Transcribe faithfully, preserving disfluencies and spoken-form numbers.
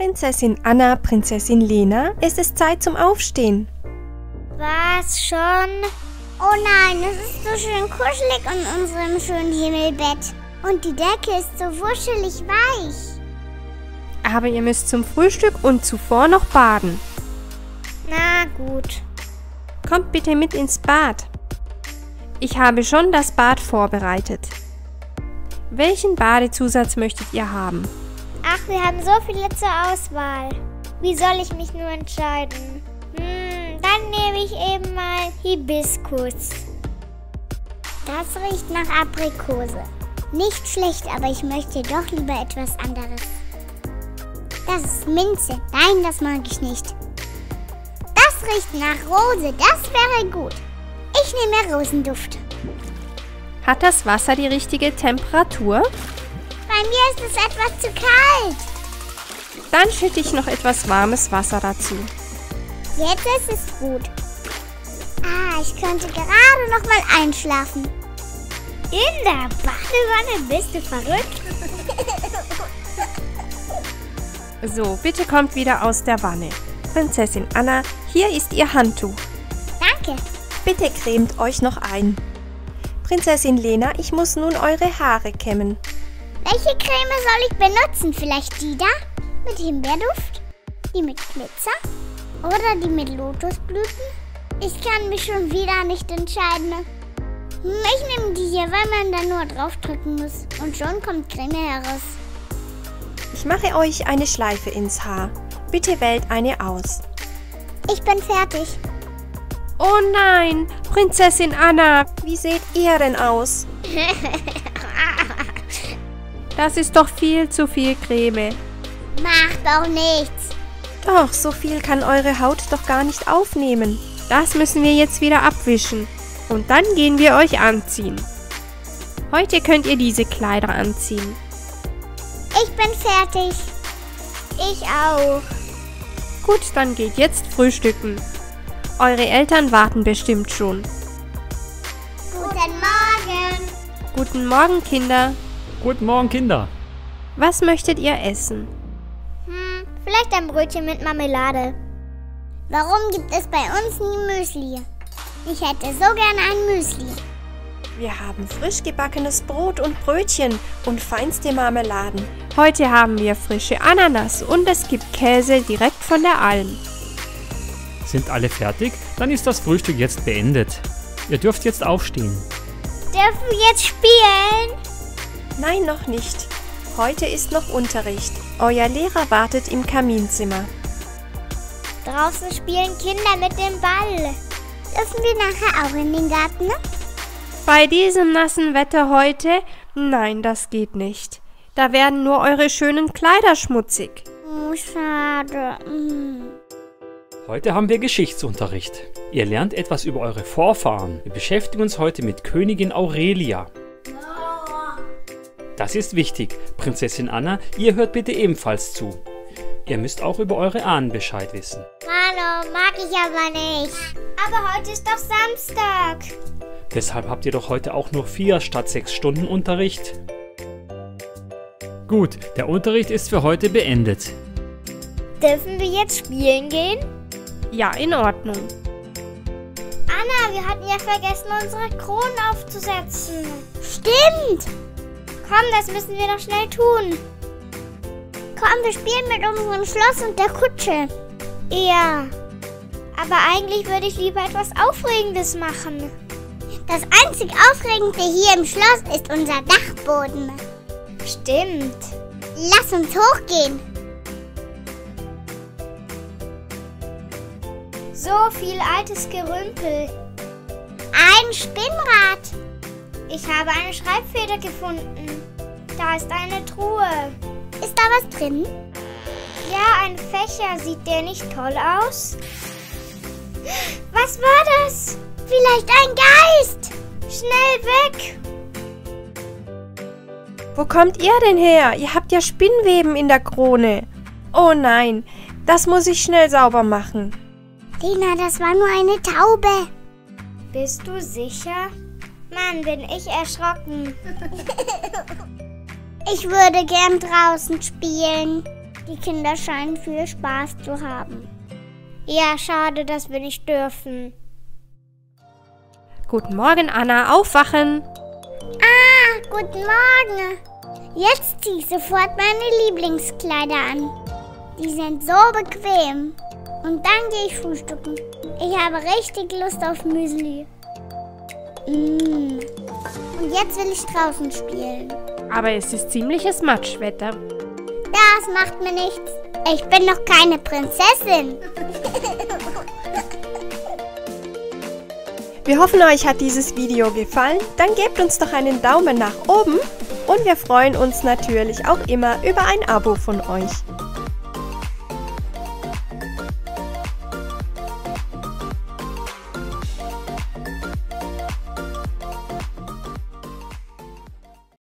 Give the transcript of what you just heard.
Prinzessin Anna, Prinzessin Lena, es ist Zeit zum Aufstehen. Was schon? Oh nein, es ist so schön kuschelig in unserem schönen Himmelbett. Und die Decke ist so wuschelig weich. Aber ihr müsst zum Frühstück und zuvor noch baden. Na gut. Kommt bitte mit ins Bad. Ich habe schon das Bad vorbereitet. Welchen Badezusatz möchtet ihr haben? Ach, wir haben so viele zur Auswahl. Wie soll ich mich nur entscheiden? Hm, dann nehme ich eben mal Hibiskus. Das riecht nach Aprikose. Nicht schlecht, aber ich möchte doch lieber etwas anderes. Das ist Minze. Nein, das mag ich nicht. Das riecht nach Rose. Das wäre gut. Ich nehme Rosenduft. Hat das Wasser die richtige Temperatur? Bei mir ist es etwas zu kalt. Dann schütte ich noch etwas warmes Wasser dazu. Jetzt ist es gut. Ah, ich könnte gerade noch mal einschlafen. In der Badewanne? Bist du verrückt? So, bitte kommt wieder aus der Wanne. Prinzessin Anna, hier ist Ihr Handtuch. Danke. Bitte cremt euch noch ein. Prinzessin Lena, ich muss nun eure Haare kämmen. Welche Creme soll ich benutzen? Vielleicht die da? Mit Himbeerduft? Die mit Glitzer? Oder die mit Lotusblüten? Ich kann mich schon wieder nicht entscheiden. Ich nehme die hier, weil man da nur draufdrücken muss. Und schon kommt Creme heraus. Ich mache euch eine Schleife ins Haar. Bitte wählt eine aus. Ich bin fertig. Oh nein, Prinzessin Anna, wie seht ihr denn aus? Das ist doch viel zu viel Creme. Macht doch nichts. Doch, so viel kann eure Haut doch gar nicht aufnehmen. Das müssen wir jetzt wieder abwischen. Und dann gehen wir euch anziehen. Heute könnt ihr diese Kleider anziehen. Ich bin fertig. Ich auch. Gut, dann geht jetzt frühstücken. Eure Eltern warten bestimmt schon. Guten Morgen. Guten Morgen, Kinder. Guten Morgen, Kinder. Was möchtet ihr essen? Hm, vielleicht ein Brötchen mit Marmelade. Warum gibt es bei uns nie Müsli? Ich hätte so gerne ein Müsli. Wir haben frisch gebackenes Brot und Brötchen und feinste Marmeladen. Heute haben wir frische Ananas und es gibt Käse direkt von der Alm. Sind alle fertig? Dann ist das Frühstück jetzt beendet. Ihr dürft jetzt aufstehen. Dürfen wir jetzt spielen? Nein, noch nicht. Heute ist noch Unterricht. Euer Lehrer wartet im Kaminzimmer. Draußen spielen Kinder mit dem Ball. Dürfen wir nachher auch in den Garten? Bei diesem nassen Wetter heute? Nein, das geht nicht. Da werden nur eure schönen Kleider schmutzig. Oh, schade. Mm. Heute haben wir Geschichtsunterricht. Ihr lernt etwas über eure Vorfahren. Wir beschäftigen uns heute mit Königin Aurelia. Das ist wichtig. Prinzessin Anna, ihr hört bitte ebenfalls zu. Ihr müsst auch über eure Ahnen Bescheid wissen. Hallo, mag ich aber nicht. Aber heute ist doch Samstag. Deshalb habt ihr doch heute auch nur vier statt sechs Stunden Unterricht. Gut, der Unterricht ist für heute beendet. Dürfen wir jetzt spielen gehen? Ja, in Ordnung. Anna, wir hatten ja vergessen, unsere Kronen aufzusetzen. Stimmt. Komm, das müssen wir noch schnell tun. Komm, wir spielen mit unserem Schloss und der Kutsche. Ja. Aber eigentlich würde ich lieber etwas Aufregendes machen. Das einzig Aufregende hier im Schloss ist unser Dachboden. Stimmt. Lass uns hochgehen. So viel altes Gerümpel. Ein Spinnrad. Ich habe eine Schreibfeder gefunden. Da ist eine Truhe. Ist da was drin? Ja, ein Fächer. Sieht der nicht toll aus? Was war das? Vielleicht ein Geist. Schnell weg. Wo kommt ihr denn her? Ihr habt ja Spinnweben in der Krone. Oh nein, das muss ich schnell sauber machen. Lena, das war nur eine Taube. Bist du sicher? Mann, bin ich erschrocken. Ich würde gern draußen spielen. Die Kinder scheinen viel Spaß zu haben. Ja, schade, dass wir nicht dürfen. Guten Morgen, Anna. Aufwachen! Ah, guten Morgen. Jetzt ziehe ich sofort meine Lieblingskleider an. Die sind so bequem. Und dann gehe ich frühstücken. Ich habe richtig Lust auf Müsli. Mmh. Und jetzt will ich draußen spielen. Aber es ist ziemliches Matschwetter. Das macht mir nichts. Ich bin noch keine Prinzessin. Wir hoffen, euch hat dieses Video gefallen. Dann gebt uns doch einen Daumen nach oben. Und wir freuen uns natürlich auch immer über ein Abo von euch.